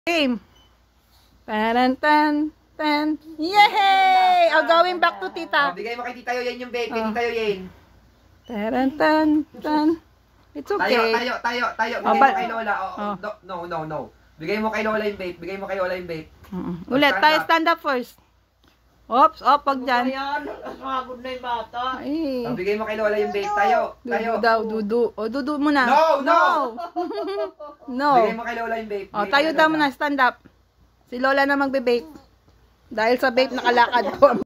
Game. Tan tan tan. Yay! Oh, going back to tita. Bigay mo kay Tita Yoyen yung vape. Kay Tita Yoyen. Tan tan tan. It's okay. Tayo. Bigay mo kay Lola. No. Bigay mo kay Lola yung vape. Ulit, tayo stand up first. Oops, pag dyan. Pagod na yung bata. Ay. Bigay mo kay Lola yung vape. Tayo. Dudu. O, dudu mo na. No. No. Bigay mo kay Lola yung vape. O, tayo daw muna, stand up. Si Lola na magbe-vape. Dahil sa vape, nakalakad ko.